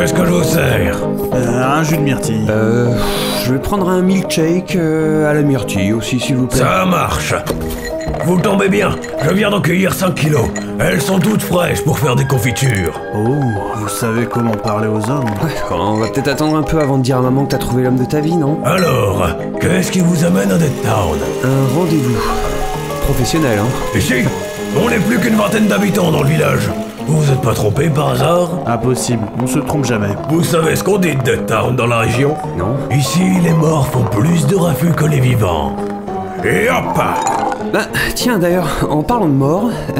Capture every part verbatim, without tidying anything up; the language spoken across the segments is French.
Qu'est-ce que je vous sers? Euh, un jus de myrtille. Euh... Je vais prendre un milkshake euh, à la myrtille aussi, s'il vous plaît. Ça marche. Vous tombez bien, je viens d'en cueillir cinq kilos. Elles sont toutes fraîches pour faire des confitures. Oh, vous savez comment parler aux hommes. Ouais, on va peut-être attendre un peu avant de dire à maman que t'as trouvé l'homme de ta vie, non? Alors, qu'est-ce qui vous amène à Dead Town? Un rendez-vous. Professionnel, hein? Ici, on n'est plus qu'une vingtaine d'habitants dans le village. Vous vous êtes pas trompé par hasard? Impossible, on se trompe jamais. Vous savez ce qu'on dit de Dead Town dans la région? Non. Ici, les morts font plus de raffus que les vivants. Et hop! Bah, tiens, d'ailleurs, en parlant de mort, euh...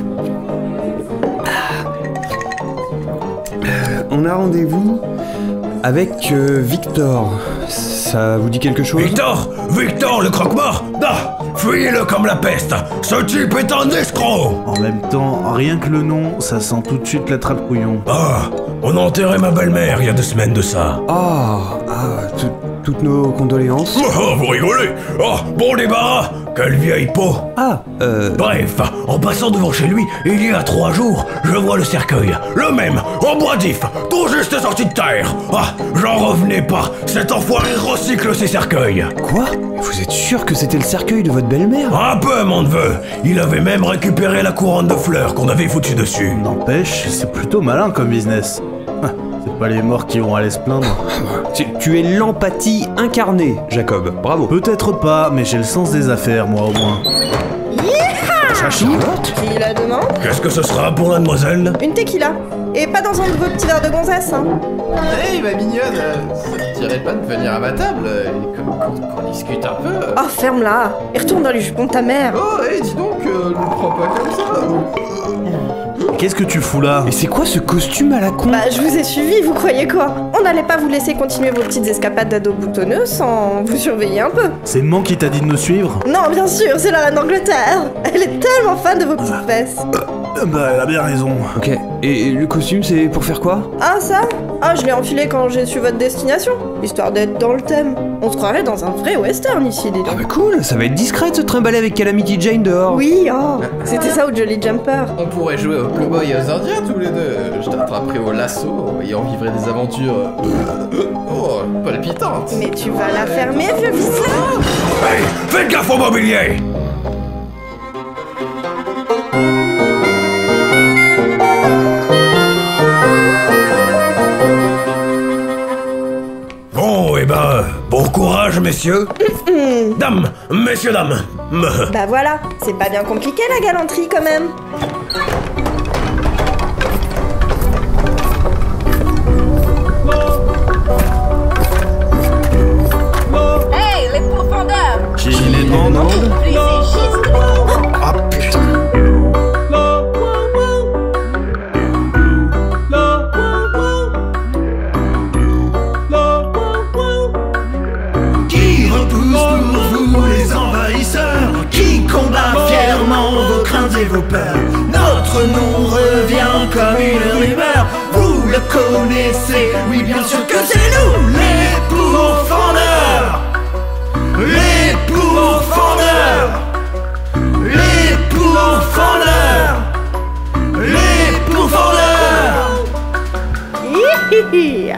euh, on a rendez-vous avec euh, Victor. Ça vous dit quelque chose? Victor! Victor, le croque-mort! Ah! Fuyez-le comme la peste! Ce type est un escroc! En même temps, rien que le nom, ça sent tout de suite la trappe couillon. Ah! On a enterré ma belle-mère il y a deux semaines de ça. Ah, ah, tout- toutes nos condoléances. Oh, vous rigolez? Oh, bon débarras! Quelle vieille peau! Ah, euh... Bref, en passant devant chez lui, il y a trois jours, je vois le cercueil, le même, en bois d'if, tout juste sorti de terre. Ah, j'en revenais pas, cet enfoiré recycle ses cercueils. Quoi? Vous êtes sûr que c'était le cercueil de votre belle-mère? Un peu, mon neveu. Il avait même récupéré la couronne de fleurs qu'on avait foutue dessus. N'empêche, c'est plutôt malin comme business. Ah, c'est pas les morts qui vont aller se plaindre. Tu, tu es l'empathie incarnée, Jacob. Bravo. Peut-être pas, mais j'ai le sens des affaires, moi au moins. Charlotte? Qui la demande? Qu'est-ce que ce sera pour la demoiselle? Une tequila. Et pas dans un de vos petits verres de gonzesse, hein. Hey, ma mignonne, euh, ça te dirait pas de venir à ma table euh, et qu'on qu'on- qu'on discute un peu euh. Oh, ferme-la. Et retourne dans les jupons de ta mère. Oh, hey, dis donc, euh, ne me prends pas comme ça. Qu'est-ce que tu fous là? Et c'est quoi ce costume à la con? Bah, je vous ai suivi, vous croyez quoi? On n'allait pas vous laisser continuer vos petites escapades d'ado boutonneux sans vous surveiller un peu. C'est Maman qui t'a dit de nous suivre? Non, bien sûr, c'est la reine d'Angleterre. Elle est tellement fan de vos petites fesses. Euh, Bah, elle a bien raison. Ok, et le costume c'est pour faire quoi? Ah, ça? Ah, je l'ai enfilé quand j'ai su votre destination, histoire d'être dans le thème. On se croirait dans un vrai western ici, dis Ah donc. bah cool, ça va être discret de se trimballer avec Calamity Jane dehors. Oui, oh, c'était ça ou Jolly Jumper. On pourrait jouer aux cowboys et aux indiens tous les deux. Je t'attraperai au lasso et on vivrait des aventures. euh, oh, palpitantes. Mais tu vas la fermer, vieux vicelard. Hey, faites gaffe au mobilier! Bon, eh ben, bon courage, messieurs. Dames, messieurs, dames. Me- Bah voilà, c'est pas bien compliqué la galanterie quand même. Hey, les profondeurs! Qui les demande? Les égistes! Ah putain. Qui repousse pour vous les envahisseurs? Qui combat fièrement vos craintes et vos peurs? Notre nom revient comme une rumeur. Vous le connaissez, oui bien sûr que c'est nous, les pourfendeurs. Les pourfendeurs. Les pourfendeurs. Les pourfendeurs. Hihihi.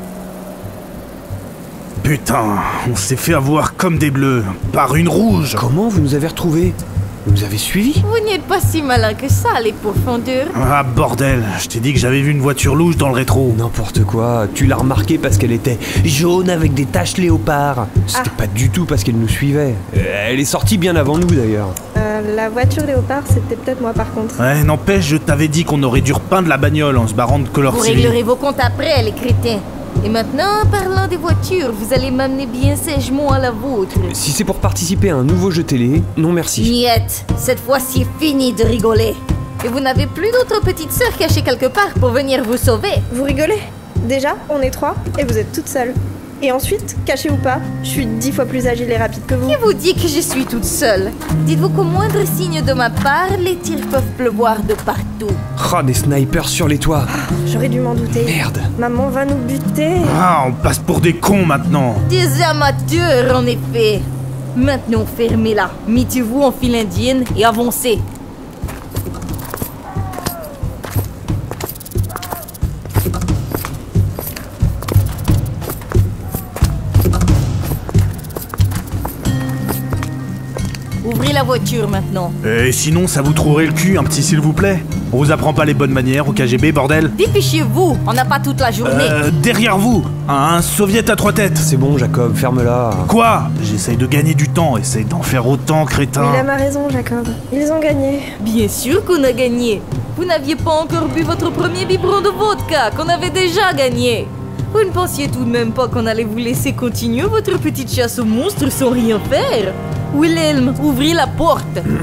Putain, on s'est fait avoir comme des bleus, par une rouge. Comment vous nous avez retrouvés? Vous nous avez suivis? Vous n'êtes pas si malin que ça, les profondeurs. Ah bordel, je t'ai dit que j'avais vu une voiture louche dans le rétro. N'importe quoi, tu l'as remarqué parce qu'elle était jaune avec des taches léopard. C'était pas du tout parce qu'elle nous suivait. Euh, Elle est sortie bien avant nous d'ailleurs. Euh, la voiture léopard, c'était peut-être moi par contre. Ouais, n'empêche, je t'avais dit qu'on aurait dû repeindre la bagnole en se barrant de couleur Vous civile. réglerez vos comptes après, les crétins. Et maintenant, parlant des voitures, vous allez m'amener bien sagement à la vôtre. Si c'est pour participer à un nouveau jeu télé, non merci. Niette, cette fois-ci fini de rigoler. Et vous n'avez plus d'autres petites sœurs cachées quelque part pour venir vous sauver. Vous rigolez? Déjà, on est trois et vous êtes toutes seules. Et ensuite, caché ou pas, je suis dix fois plus agile et rapide que vous. Qui vous dit que je suis toute seule? Dites-vous qu'au moindre signe de ma part, les tirs peuvent pleuvoir de partout. Oh, des snipers sur les toits. J'aurais dû m'en douter. Merde. Maman va nous buter. Ah, on passe pour des cons maintenant. Des amateurs, en effet. Maintenant, fermez-la. Mettez-vous en file indienne et avancez. voiture maintenant. Et sinon, ça vous trouverait le cul, un petit s'il vous plaît. On vous apprend pas les bonnes manières au K G B, bordel. Dépêchez-vous, on n'a pas toute la journée. Euh, derrière vous, un, un soviet à trois têtes. C'est bon, Jacob, ferme-la. Quoi? J'essaye de gagner du temps, essaye d'en faire autant, crétin. Il a raison, Jacob. Ils ont gagné. Bien sûr qu'on a gagné. Vous n'aviez pas encore bu votre premier biberon de vodka, qu'on avait déjà gagné. Vous ne pensiez tout de même pas qu'on allait vous laisser continuer votre petite chasse aux monstres sans rien faire? Wilhelm, ouvrez la porte.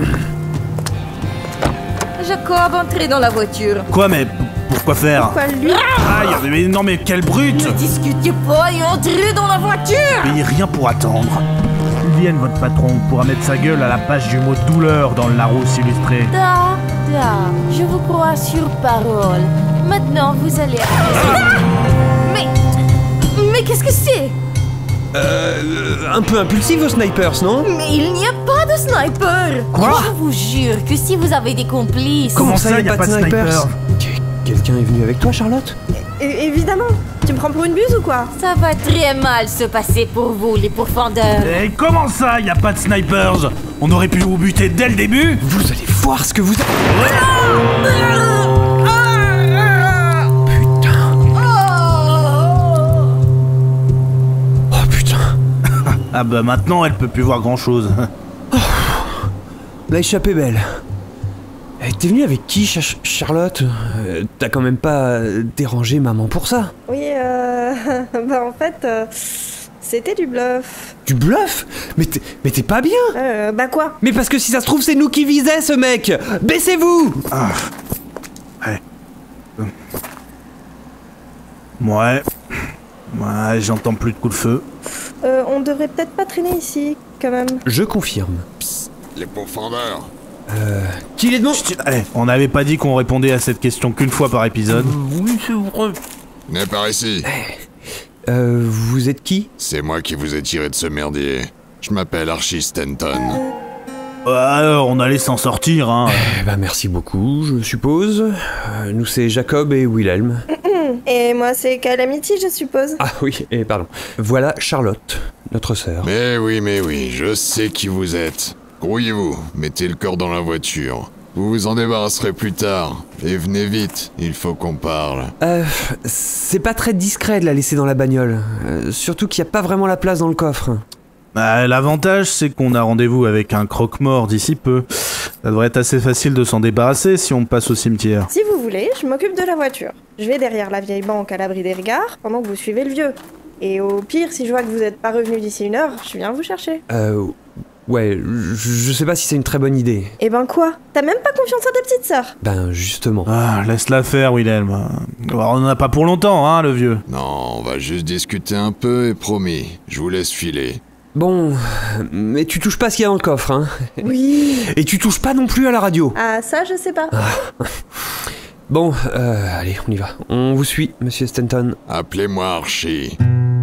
Jacob, entrez dans la voiture. Quoi, mais pourquoi faire? Pourquoi lui? Aïe, mais non mais quelle brute! Ne discutez pas et entrez dans la voiture. Payez rien pour attendre. Vienne, votre patron pourra mettre sa gueule à la page du mot douleur dans le Larousse illustré. Da, da, je vous crois sur parole. Maintenant, vous allez... Mais... Mais qu'est-ce que c'est? Euh, un peu impulsif vos snipers, non? Mais il n'y a pas de sniper. Quoi? Je vous jure que si vous avez des complices... Comment ça, y a pas de sniper? Quelqu'un est venu avec toi, Charlotte? É- évidemment. Tu me prends pour une buse ou quoi? Ça va très mal se passer pour vous, les pourfendeurs. Et comment ça, y a pas de snipers? On aurait pu vous buter dès le début? Vous allez voir ce que vous... Putain. Oh putain. Ah bah maintenant, elle peut plus voir grand chose. La échappée belle. Eh, T'es venue avec qui, Cha- Charlotte? Euh, T'as quand même pas euh, dérangé maman pour ça? Oui, euh... bah en fait, euh, c'était du bluff. Du bluff? Mais t'es mais t'es pas bien? Euh, bah quoi? Mais parce que si ça se trouve, c'est nous qui visait ce mec! Baissez-vous! Ah. Ouais. Ouais. Ouais, j'entends plus de coups de feu. Euh, on devrait peut-être pas traîner ici, quand même. Je confirme. Les pourfendeurs. Euh... Qu'il est de mon... Eh, on n'avait pas dit qu'on répondait à cette question qu'une fois par épisode. Oui, c'est vrai. Venez par ici. Euh, vous êtes qui? C'est moi qui vous ai tiré de ce merdier. Je m'appelle Archie Stanton. Alors, on allait s'en sortir, hein. Eh ben, merci beaucoup, je suppose. Euh, nous, c'est Jacob et Wilhelm. Et moi, c'est Calamity, je suppose. Ah oui, et pardon. Voilà Charlotte, notre sœur. Mais oui, mais oui, je sais qui vous êtes. Grouillez-vous, mettez le corps dans la voiture. Vous vous en débarrasserez plus tard. Et venez vite, il faut qu'on parle. Euh, c'est pas très discret de la laisser dans la bagnole. Euh, surtout qu'il n'y a pas vraiment la place dans le coffre. Bah, l'avantage, c'est qu'on a rendez-vous avec un croque-mort d'ici peu. Ça devrait être assez facile de s'en débarrasser si on passe au cimetière. Si vous voulez, je m'occupe de la voiture. Je vais derrière la vieille banque à l'abri des regards pendant que vous suivez le vieux. Et au pire, si je vois que vous n'êtes pas revenu d'ici une heure, je viens vous chercher. Euh... Ouais, je, je sais pas si c'est une très bonne idée. Eh ben quoi? T'as même pas confiance en ta petite sœur? Ben, justement. Ah, laisse-la faire, Wilhelm. On en a pas pour longtemps, hein, le vieux. Non, on va juste discuter un peu et promis, je vous laisse filer. Bon, mais tu touches pas ce qu'il y a dans le coffre, hein. Oui. Et tu touches pas non plus à la radio. Ah, ça, je sais pas. Bon, euh, allez, on y va. On vous suit, monsieur Stanton. Appelez-moi Archie.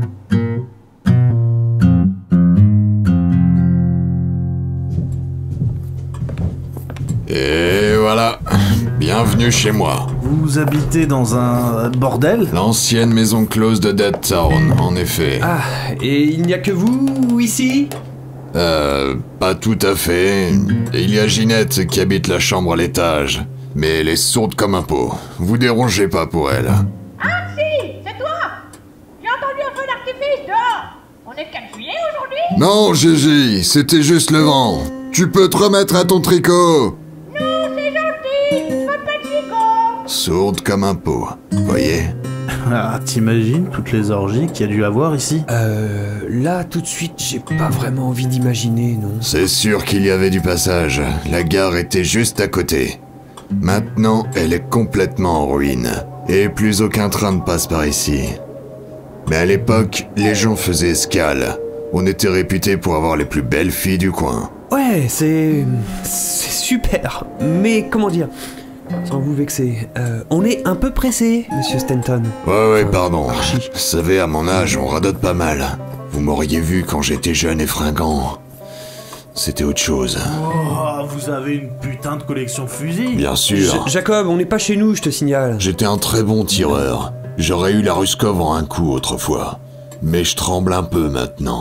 Et voilà, bienvenue chez moi. Vous habitez dans un bordel? L'ancienne maison close de Dead Town, en effet. Ah, et il n'y a que vous, ici? Euh, pas tout à fait. Il y a Ginette qui habite la chambre à l'étage. Mais elle est sourde comme un pot. Vous dérangez pas pour elle. Archie, c'est toi? J'ai entendu un feu d'artifice dehors. On est le quatre juillet aujourd'hui? Non, Gigi, c'était juste le vent. Tu peux te remettre à ton tricot. Non, c'est gentil, pas de tricot. Sourde comme un pot, voyez? Ah, t'imagines toutes les orgies qu'il y a dû avoir ici? Euh, là, tout de suite, j'ai pas vraiment envie d'imaginer, non? C'est sûr qu'il y avait du passage. La gare était juste à côté. Maintenant, elle est complètement en ruine. Et plus aucun train ne passe par ici. Mais à l'époque, les gens faisaient escale. On était réputés pour avoir les plus belles filles du coin. Ouais, c'est... c'est super. Mais comment dire? Sans vous vexer, euh, on est un peu pressé, monsieur Stanton. Ouais, ouais, pardon. Archie. Vous savez, à mon âge, on radote pas mal. Vous m'auriez vu quand j'étais jeune et fringant. C'était autre chose. Oh, vous avez une putain de collection de fusils? Bien sûr. J- Jacob, on n'est pas chez nous, je te signale. J'étais un très bon tireur. J'aurais eu la Ruskov en un coup autrefois. Mais je tremble un peu maintenant.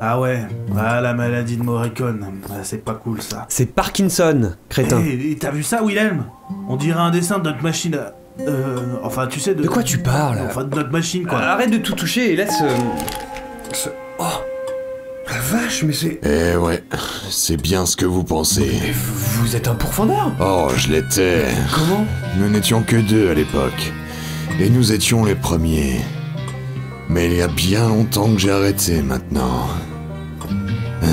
Ah ouais, ah la maladie de Morricone, ah, c'est pas cool ça. C'est Parkinson, crétin. Hé, t'as vu ça, Willem? On dirait un dessin de notre machine à... Euh... Enfin, tu sais de... De quoi tu parles? Enfin, de notre machine, quoi. Arrête de tout toucher et laisse... Euh... Ce... Oh, la vache, mais c'est... Eh ouais, c'est bien ce que vous pensez. Mais vous êtes un pourfendeur? Oh, je l'étais. Comment? Nous n'étions que deux à l'époque. Et nous étions les premiers. Mais il y a bien longtemps que j'ai arrêté maintenant. Euh...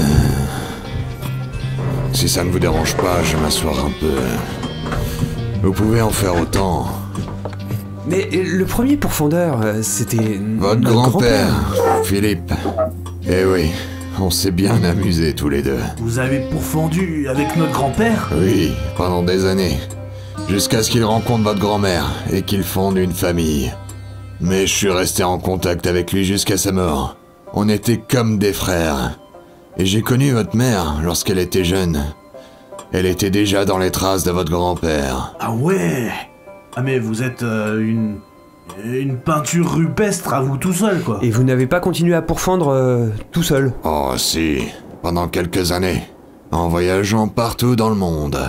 Si ça ne vous dérange pas, je vais m'asseoir un peu. Vous pouvez en faire autant. Mais le premier pourfendeur, c'était... Votre grand-père, grand Philippe. Eh oui, on s'est bien amusés tous les deux. Vous avez pourfendu avec notre grand-père? Oui, pendant des années. Jusqu'à ce qu'il rencontre votre grand-mère et qu'il fonde une famille. Mais je suis resté en contact avec lui jusqu'à sa mort. On était comme des frères. Et j'ai connu votre mère lorsqu'elle était jeune. Elle était déjà dans les traces de votre grand-père. Ah ouais. Ah mais vous êtes euh, une... une peinture rupestre à vous tout seul, quoi. Et vous n'avez pas continué à pourfendre euh, tout seul? Oh si, pendant quelques années. En voyageant partout dans le monde.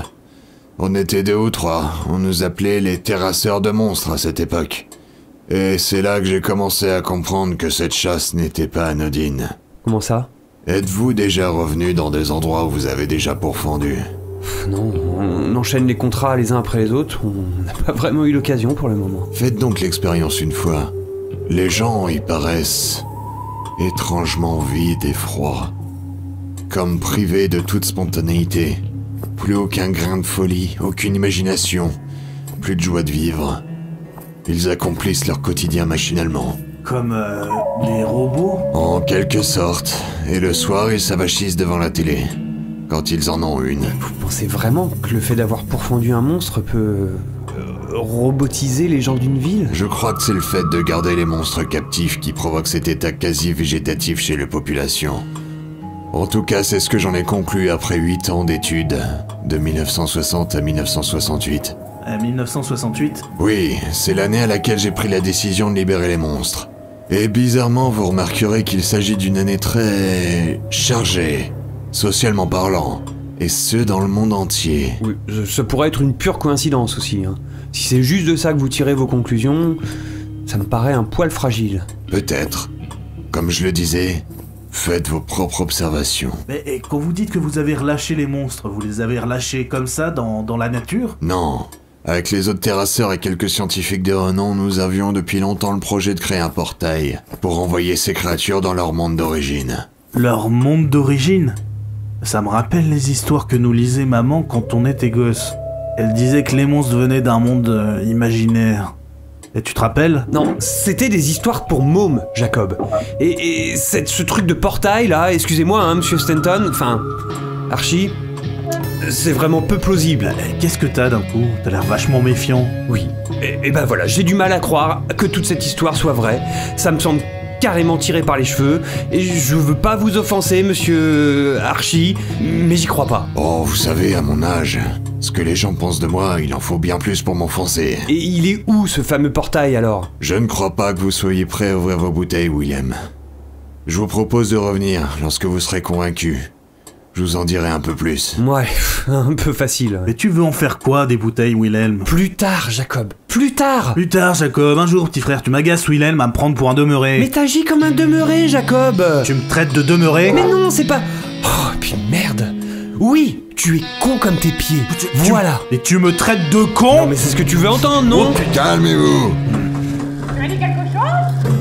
On était deux ou trois, on nous appelait les terrasseurs de monstres à cette époque. Et c'est là que j'ai commencé à comprendre que cette chasse n'était pas anodine. Comment ça? Êtes-vous déjà revenu dans des endroits où vous avez déjà pourfendu? Pff, Non, on enchaîne les contrats les uns après les autres, on n'a pas vraiment eu l'occasion pour le moment. Faites donc l'expérience une fois. Les gens y paraissent étrangement vides et froids. Comme privés de toute spontanéité. Plus aucun grain de folie, aucune imagination, plus de joie de vivre. Ils accomplissent leur quotidien machinalement. Comme euh, les robots? En quelque sorte. Et le soir, ils s'avachissent devant la télé. Quand ils en ont une. Vous pensez vraiment que le fait d'avoir pourfendu un monstre peut... euh, robotiser les gens d'une ville? Je crois que c'est le fait de garder les monstres captifs qui provoque cet état quasi végétatif chez les populations. En tout cas, c'est ce que j'en ai conclu après huit ans d'études, de mille neuf cent soixante à mille neuf cent soixante-huit. À mille neuf cent soixante-huit? Oui, c'est l'année à laquelle j'ai pris la décision de libérer les monstres. Et bizarrement, vous remarquerez qu'il s'agit d'une année très... chargée, socialement parlant, et ce dans le monde entier. Oui, ça pourrait être une pure coïncidence aussi. Hein. Si c'est juste de ça que vous tirez vos conclusions, ça me paraît un poil fragile. Peut-être. Comme je le disais, faites vos propres observations. Mais et quand vous dites que vous avez relâché les monstres, vous les avez relâchés comme ça, dans, dans la nature? Non. Avec les autres terrasseurs et quelques scientifiques de renom, nous avions depuis longtemps le projet de créer un portail pour envoyer ces créatures dans leur monde d'origine. Leur monde d'origine? Ça me rappelle les histoires que nous lisait maman quand on était gosse. Elle disait que les monstres venaient d'un monde euh, imaginaire. Et tu te rappelles? Non, c'était des histoires pour mômes, Jacob. Et, et cette, ce truc de portail là, excusez-moi, hein, monsieur Stanton, enfin, Archie, c'est vraiment peu plausible. Qu'est-ce que t'as d'un coup? T'as l'air vachement méfiant. Oui, et, et ben voilà, j'ai du mal à croire que toute cette histoire soit vraie. Ça me semble carrément tiré par les cheveux, et je veux pas vous offenser, monsieur Archie, mais j'y crois pas. Oh, vous savez, à mon âge, ce que les gens pensent de moi, il en faut bien plus pour m'enfoncer. Et il est où, ce fameux portail, alors? Je ne crois pas que vous soyez prêt à ouvrir vos bouteilles, William. Je vous propose de revenir lorsque vous serez convaincu. Je vous en dirai un peu plus. Ouais, un peu facile. Mais tu veux en faire quoi, des bouteilles, Wilhelm? Plus tard, Jacob. Plus tard. Plus tard, Jacob. Un jour, petit frère, tu m'agaces, Wilhelm, à me prendre pour un demeuré. Mais t'agis comme un demeuré, Jacob. Tu me traites de demeuré? Mais non, c'est pas... Oh, puis merde. Oui, tu es con comme tes pieds. Tu, voilà. Tu... Et tu me traites de con? Non, mais c'est ce que tu veux entendre, non? Oh, putain, calmez-vous. Tu as dit quelque chose?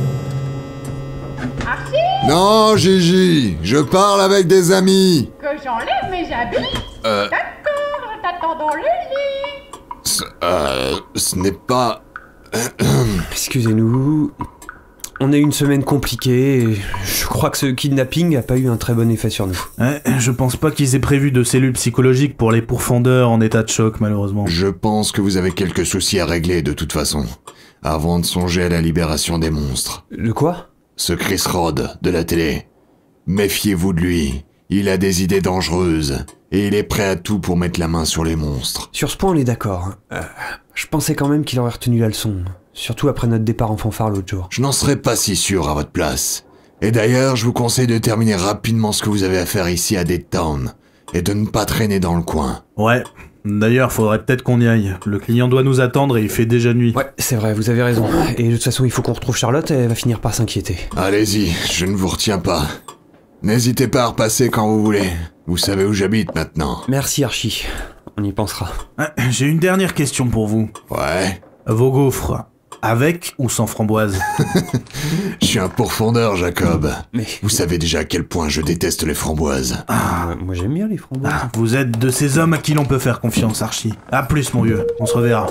Archie? Non, Gigi, je parle avec des amis. Que j'enlève mes habits? Euh... D'accord, je t'attends dans le lit. Ce, euh... Ce n'est pas... Excusez-nous... On a eu une semaine compliquée et je crois que ce kidnapping n'a pas eu un très bon effet sur nous. Ouais, je pense pas qu'ils aient prévu de cellules psychologiques pour les pourfendeurs en état de choc, malheureusement. Je pense que vous avez quelques soucis à régler de toute façon, avant de songer à la libération des monstres. De quoi? Ce Chris Rod de la télé. Méfiez-vous de lui. Il a des idées dangereuses. Et il est prêt à tout pour mettre la main sur les monstres. Sur ce point, on est d'accord. Euh, je pensais quand même qu'il aurait retenu la leçon. Surtout après notre départ en fanfare l'autre jour. Je n'en serais pas si sûr à votre place. Et d'ailleurs, je vous conseille de terminer rapidement ce que vous avez à faire ici à Dead Town, et de ne pas traîner dans le coin. Ouais. D'ailleurs, faudrait peut-être qu'on y aille. Le client doit nous attendre et il fait déjà nuit. Ouais, c'est vrai, vous avez raison. Et de toute façon, il faut qu'on retrouve Charlotte, elle va finir par s'inquiéter. Allez-y, je ne vous retiens pas. N'hésitez pas à repasser quand vous voulez. Vous savez où j'habite maintenant. Merci Archie, on y pensera. Ah, j'ai une dernière question pour vous. Ouais. Vos gaufres, avec ou sans framboise? Je suis un pourfendeur, Jacob. Mais... Vous savez déjà à quel point je déteste les framboises. Ah, moi j'aime bien les framboises. Ah, vous êtes de ces hommes à qui l'on peut faire confiance, Archie. À plus, mon vieux. On se reverra.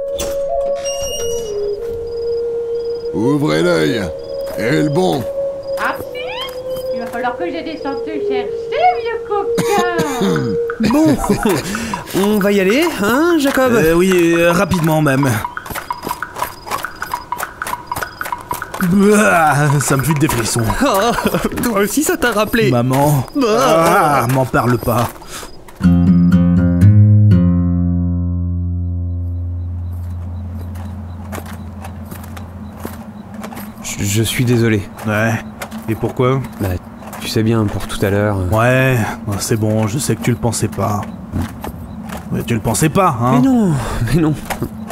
Ouvrez l'œil. Et le bon. Archie, il va falloir que j'ai descendu te chercher, vieux coquin. Bon, on va y aller, hein, Jacob? Euh, oui, euh, rapidement même. Ah, ça me file des frissons. Oh, toi aussi ça t'a rappelé. Maman. Ah, m'en parle pas. Je, je suis désolé. Ouais. Et pourquoi? Bah, tu sais bien, pour tout à l'heure... Ouais, c'est bon, je sais que tu le pensais pas. Mais tu le pensais pas, hein? Mais non, mais non.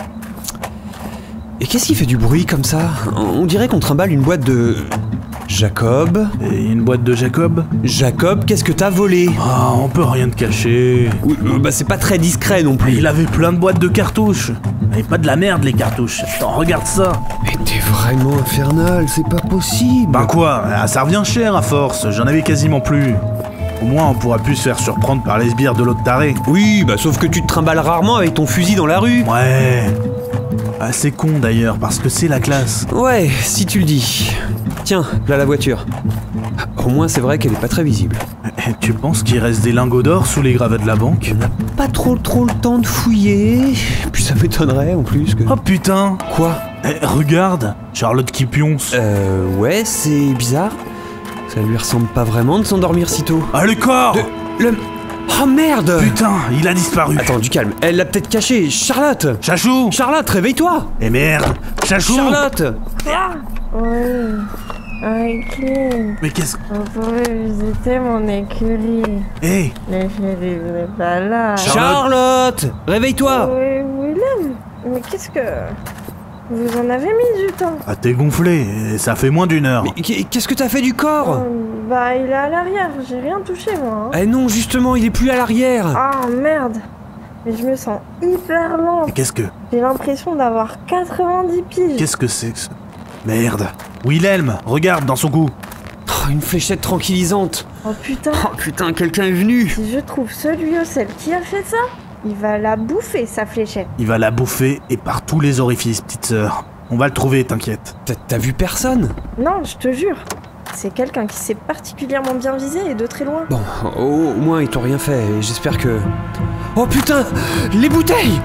Et qu'est-ce qui fait du bruit comme ça? On dirait qu'on trimballe une boîte de... Jacob? Et une boîte de Jacob? Jacob, qu'est-ce que t'as volé? Ah, on peut rien te cacher. Oui, euh, bah c'est pas très discret non plus. Il avait plein de boîtes de cartouches. Mais pas de la merde, les cartouches. Attends, regarde ça. Mais t'es vraiment infernal, c'est pas possible. Bah quoi? Ah, ça revient cher à force, j'en avais quasiment plus. Au moins, on pourra plus se faire surprendre par les sbires de l'autre taré. Oui, bah sauf que tu te trimbales rarement avec ton fusil dans la rue. Ouais. Ah, c'est con d'ailleurs, parce que c'est la classe. Ouais, si tu le dis. Tiens, là la voiture. Au moins, c'est vrai qu'elle est pas très visible. Et tu penses qu'il reste des lingots d'or sous les gravats de la banque? On n'a pas trop trop le temps de fouiller. Puis ça m'étonnerait en plus que... Oh putain! Quoi? Eh, regarde, Charlotte qui pionce. Euh, ouais, c'est bizarre. Ça lui ressemble pas vraiment de s'endormir si tôt. Ah, le corps! De... Le... Oh merde! Putain, il a disparu. Attends, du calme. Elle l'a peut-être caché. Charlotte! Chachou! Charlotte, réveille-toi! Eh merde! Chachou! Charlotte! Oui. Oui, Clem. Mais qu'est-ce... On pourrait visiter mon écurie. Eh! Mais chérie, vous n'êtes pas là. Charlotte! Réveille-toi! Oui, Willem. Mais qu'est-ce que... Vous en avez mis du temps. Ah, t'es gonflé, et ça fait moins d'une heure. Mais qu'est-ce que t'as fait du corps? Euh, bah, il est à l'arrière. J'ai rien touché, moi. Hein. Eh non, justement, il est plus à l'arrière. Ah, merde. Mais je me sens hyper lente. Et qu'est-ce que... J'ai l'impression d'avoir quatre-vingt-dix piges. Qu'est-ce que c'est que ça? Merde. Wilhelm, regarde dans son cou. Oh, une fléchette tranquillisante. Oh putain. Oh putain, quelqu'un est venu. Si je trouve celui ou celle qui a fait ça, il va la bouffer, sa fléchette. Il va la bouffer et par tous les orifices, petite sœur. On va le trouver, t'inquiète. T'as vu personne? Non, je te jure. C'est quelqu'un qui s'est particulièrement bien visé et de très loin. Bon, au, au moins ils t'ont rien fait et j'espère que... Oh putain! Les bouteilles!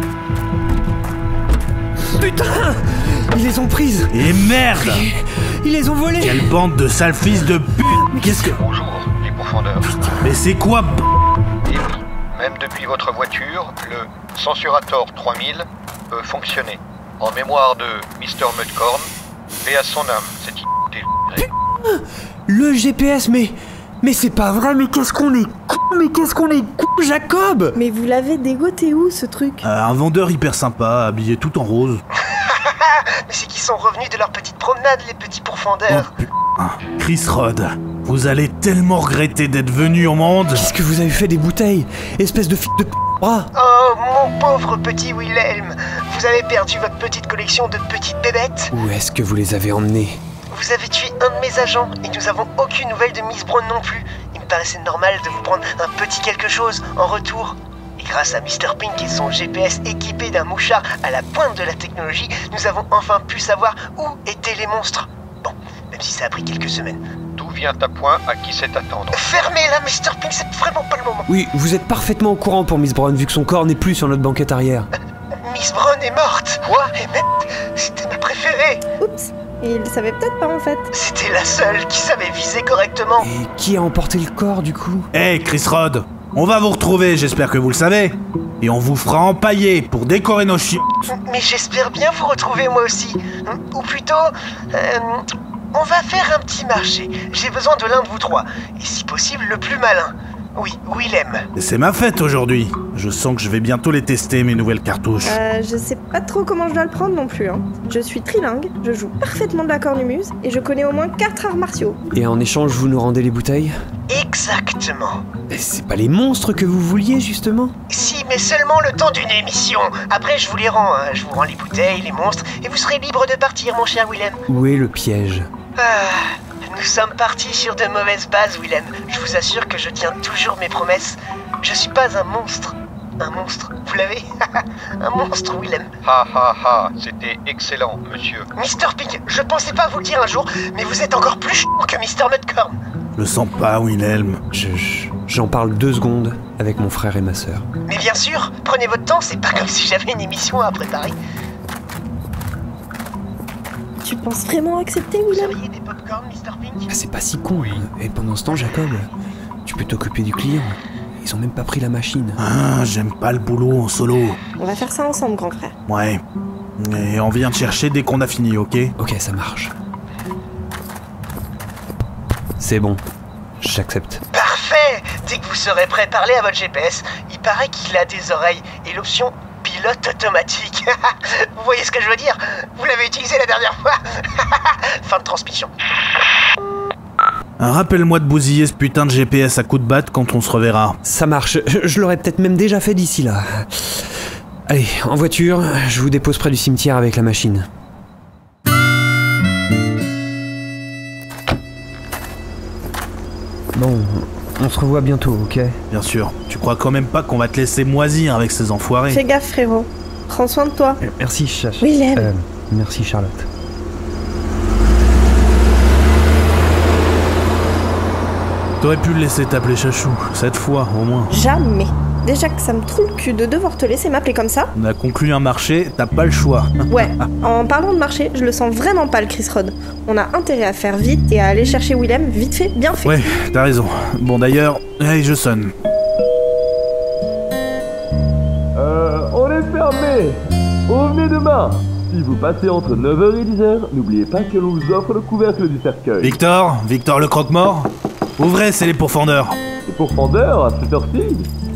Putain! Ils les ont prises! Et merde! Ils les ont volées! Quelle bande de sales fils de pute! Mais qu'est-ce que... Bonjour, les pourfendeurs. Mais c'est quoi? Et oui, même depuis votre voiture, le Censurator trois mille peut fonctionner. En mémoire de mister Mudcorn, paix à son âme, c'est i***. Le G P S, mais... Mais c'est pas vrai, mais qu'est-ce qu'on est con, mais qu'est-ce qu'on est con, Jacob! Mais vous l'avez dégoté où, ce truc? euh, Un vendeur hyper sympa, habillé tout en rose. Mais c'est qu'ils sont revenus de leur petite promenade, les petits pourfendeurs. Oh putain. Chris Rod, vous allez tellement regretter d'être venu au monde. Qu'est-ce que vous avez fait des bouteilles? Espèce de fille de p***. Bras. Oh, mon pauvre petit Wilhelm. Vous avez perdu votre petite collection de petites bébêtes? Où est-ce que vous les avez emmenées? Vous avez tué un de mes agents et nous avons aucune nouvelle de Miss Brown non plus. Il me paraissait normal de vous prendre un petit quelque chose en retour. Et grâce à mister Pink et son G P S équipé d'un mouchard à la pointe de la technologie, nous avons enfin pu savoir où étaient les monstres. Bon, même si ça a pris quelques semaines. D'où vient à point à qui c'est attendre? Fermez-la, mister Pink, c'est vraiment pas le moment. Oui, vous êtes parfaitement au courant pour Miss Brown vu que son corps n'est plus sur notre banquette arrière. Miss Brown est morte. Quoi? Et même, c'était ma préférée. Oups. Et il savait peut-être pas en fait. C'était la seule qui savait viser correctement. Et qui a emporté le corps du coup? Eh hey, Chris Rod, on va vous retrouver, j'espère que vous le savez. Et on vous fera empailler pour décorer nos chiottes. Mais j'espère bien vous retrouver moi aussi. Ou plutôt, euh, On va faire un petit marché. J'ai besoin de l'un de vous trois. Et si possible, le plus malin. Oui, Willem. C'est ma fête aujourd'hui. Je sens que je vais bientôt les tester, mes nouvelles cartouches. Euh, je sais pas trop comment je dois le prendre non plus, hein. Je suis trilingue, je joue parfaitement de la cornemuse, et je connais au moins quatre arts martiaux. Et en échange, vous nous rendez les bouteilles? Exactement. Mais c'est pas les monstres que vous vouliez, justement? Si, mais seulement le temps d'une émission. Après, je vous les rends, hein. Je vous rends les bouteilles, les monstres, et vous serez libre de partir, mon cher Willem. Où est le piège? Ah, nous sommes partis sur de mauvaises bases, Willem. Je vous assure que je tiens toujours mes promesses. Je suis pas un monstre. Un monstre, vous l'avez? Un monstre, Willem. Ha ha ha, c'était excellent, monsieur. mister Pink, je pensais pas vous le dire un jour, mais vous êtes encore plus chiant que mister Mudcorn. Je le sens pas, Wilhelm. Je, je- j'en parle deux secondes avec mon frère et ma sœur. Mais bien sûr, prenez votre temps, c'est pas comme si j'avais une émission à préparer. Tu penses vraiment accepter, Willem? Vous auriez des popcorn, mister Pink? Ah, c'est pas si con. Et pendant ce temps, Jacob, tu peux t'occuper du client. Ils ont même pas pris la machine. Ah, j'aime pas le boulot en solo. On va faire ça ensemble, grand frère. Ouais. Et on vient te chercher dès qu'on a fini, ok? Ok, ça marche. C'est bon. J'accepte. Parfait. Dès que vous serez prêt, parlez à votre G P S. Il paraît qu'il a des oreilles et l'option pilote automatique. Vous voyez ce que je veux dire? Vous l'avez utilisé la dernière fois. Fin de transmission. Rappelle-moi de bousiller ce putain de G P S à coups de batte quand on se reverra. Ça marche. Je, je l'aurais peut-être même déjà fait d'ici là. Allez, en voiture, je vous dépose près du cimetière avec la machine. Bon, on se revoit bientôt, ok? Bien sûr. Tu crois quand même pas qu'on va te laisser moisir avec ces enfoirés? Fais gaffe, frérot. Prends soin de toi. Merci, Chach. Willem. Euh, merci, Charlotte. T'aurais pu le laisser t'appeler Chachou, cette fois au moins. Jamais. Déjà que ça me trouve le cul de devoir te laisser m'appeler comme ça. On a conclu un marché, t'as pas le choix. Ouais, en parlant de marché, je le sens vraiment pas le Chris Rod. On a intérêt à faire vite et à aller chercher Willem vite fait, bien fait. Ouais, t'as raison. Bon d'ailleurs, hey, je sonne. Euh, on est fermé. Revenez demain. Si vous passez entre neuf heures et dix heures, n'oubliez pas que l'on vous offre le couvercle du cercueil. Victor, Victor le croque-mort. Ouvrez, c'est les pourfendeurs. Les pourfendeurs à cette heure-ci?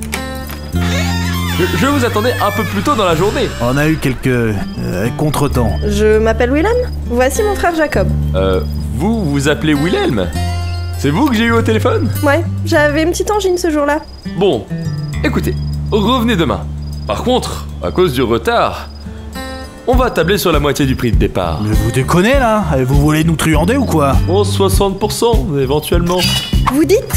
Je, je vous attendais un peu plus tôt dans la journée. On a eu quelques euh, contretemps. Je m'appelle Willem. Voici mon frère Jacob. Euh, vous vous appelez Wilhelm? C'est vous que j'ai eu au téléphone? Ouais, j'avais une petite angine ce jour-là. Bon, écoutez, revenez demain. Par contre, à cause du retard, on va tabler sur la moitié du prix de départ. Mais vous déconnez là? Vous voulez nous truander ou quoi? Bon, soixante pour cent éventuellement. Vous dites?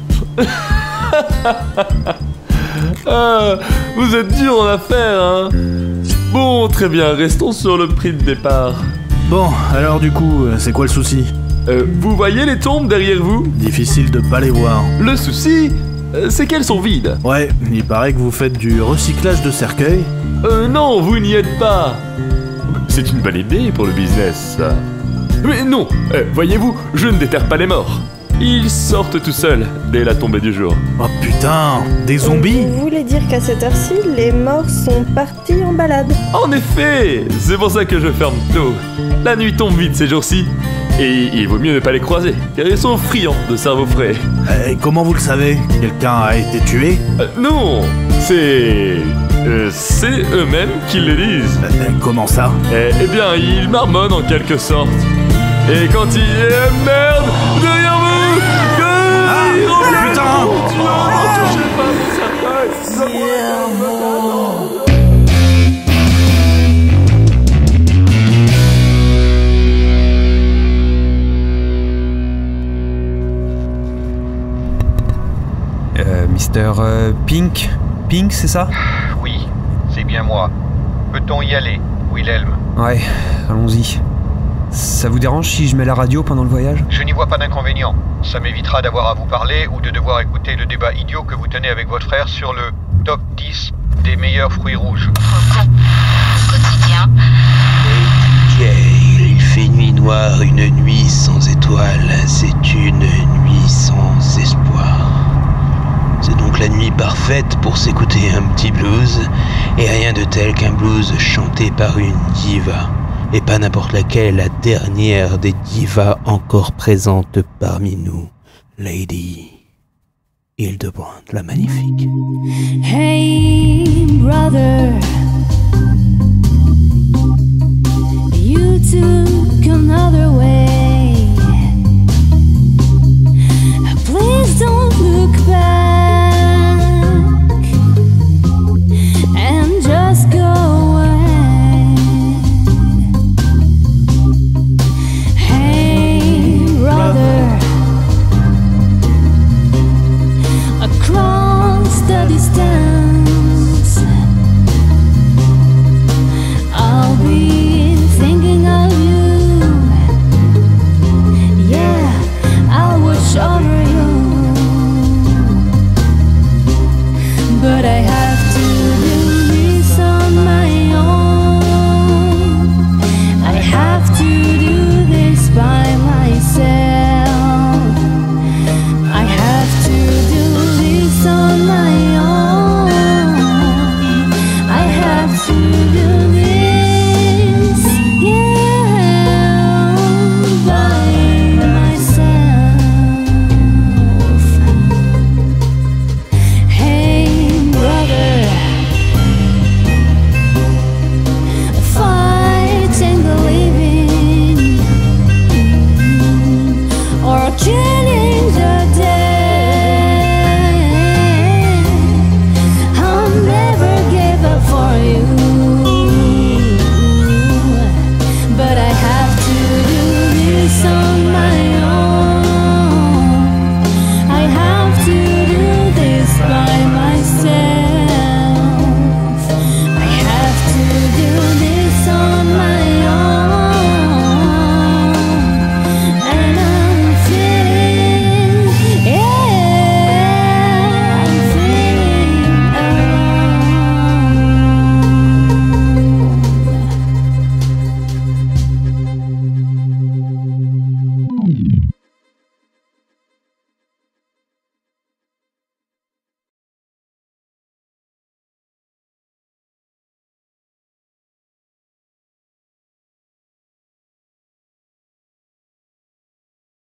Ah, vous êtes dur en affaires, hein? Bon, très bien, restons sur le prix de départ. Bon, alors du coup, c'est quoi le souci? Euh, vous voyez les tombes derrière vous? Difficile de pas les voir. Le souci, euh, c'est qu'elles sont vides. Ouais, il paraît que vous faites du recyclage de cercueils. Euh, non, vous n'y êtes pas. C'est une bonne idée pour le business, ça. Mais non, euh, voyez-vous, je ne déterre pas les morts. Ils sortent tout seuls dès la tombée du jour. Oh putain, des zombies? Vous voulez dire qu'à cette heure-ci, les morts sont partis en balade? En effet, c'est pour ça que je ferme tôt. La nuit tombe vite ces jours-ci. Et il vaut mieux ne pas les croiser, car ils sont friands de cerveau frais. Et comment vous le savez? Quelqu'un a été tué? Euh, non, c'est... Euh, c'est eux-mêmes qui le disent. Euh, comment ça? Eh, eh bien, ils marmonnent en quelque sorte. Et quand il est merde, derrière vous, que... Ah, oh, putain mon Dieu, ne touchez pas mon cercueil. Euh, Mister euh, Pink? Pink, c'est ça? Oui, c'est bien moi. Peut-on y aller, Wilhelm? Ouais, allons-y. Ça vous dérange si je mets la radio pendant le voyage? Je n'y vois pas d'inconvénient. Ça m'évitera d'avoir à vous parler ou de devoir écouter le débat idiot que vous tenez avec votre frère sur le top dix des meilleurs fruits rouges. Quotidien. Il fait nuit noire, une nuit sans étoiles, c'est une nuit sans espoir. C'est donc la nuit parfaite pour s'écouter un petit blues, et rien de tel qu'un blues chanté par une diva. Et pas n'importe laquelle, la dernière des divas encore présentes parmi nous, Lady Hildebrand la magnifique. Hey brother,